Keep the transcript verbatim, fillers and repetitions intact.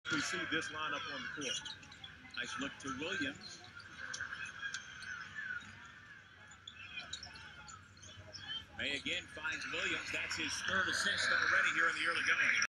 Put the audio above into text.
We see this lineup on the court. Nice look to Williams. May again finds Williams. That's his third assist already here in the early going.